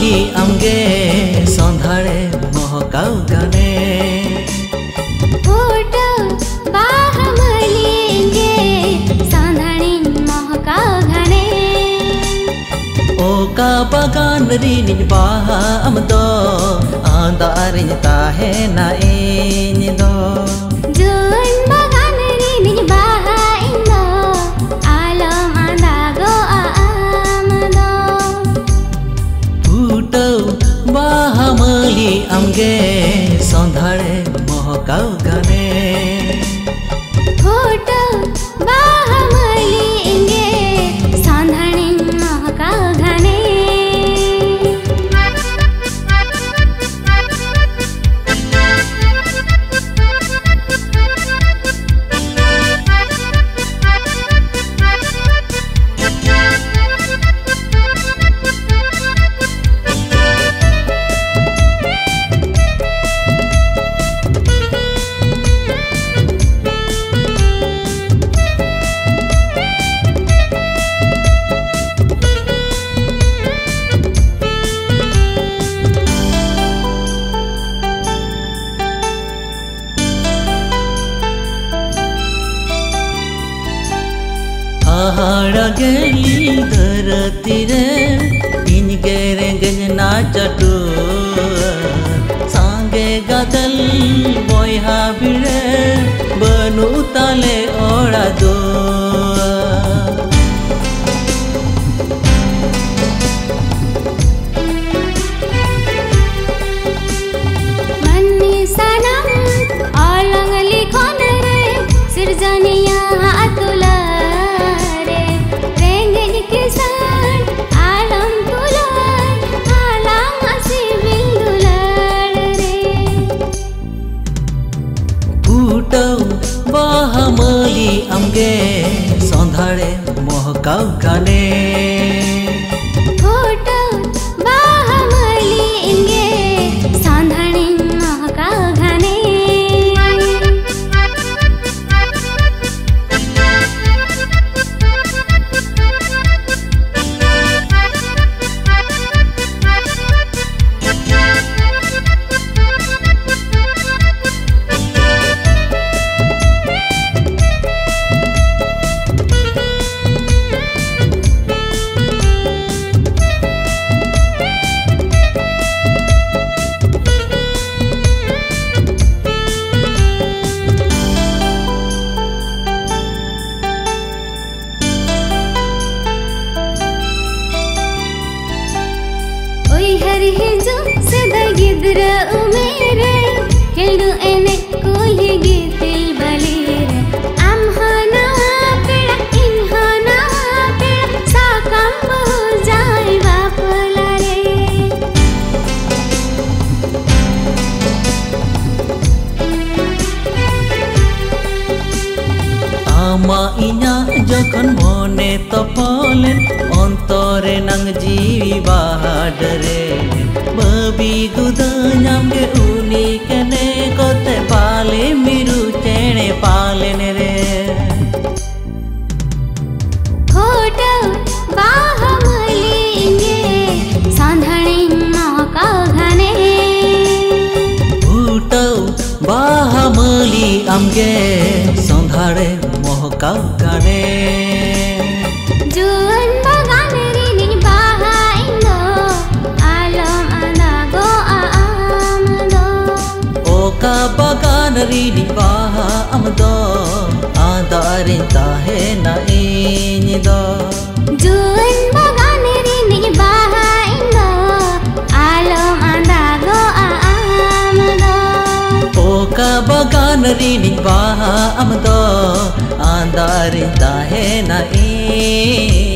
mali amge sondhare mohkau gane Photo bahamali amge sondhare mohkau gane Oka bagan rini baha amdo andarin tahe na inido Jun bagan rini baha indo alam andago amdo Photo bahamali amge sondhare mohkau gane Photo bahamali amge sondhare mohkau gane Ahara geli dharatire inge rengna chatu sange gadal boyha bire banu tale ora do Manni sanam alang likhon re sirjaniya atula bahamali amge sondhare mohkau gane Photo bahamali amge sondhare mohkau gane Hijo seda gidra umere keldu ene koli gitil balire amhana peda inhana peda sakam bahu jai bapalare ama inya jokhon mone topolen ontore nang jiwi bahadare babi gudanyam ge uni kene kote pale miru chene palen re Photo bahamali amge sondhare mohkau gane Photo bahamali amge sondhare mohkau gane Jun bagan rini baha indo alam andago amdo Oka bagan rini baha amdo andarin tahe na inido Jun bagan rini baha indo alam andago amdo Oka bagan rini baha amdo andarin tahe na inido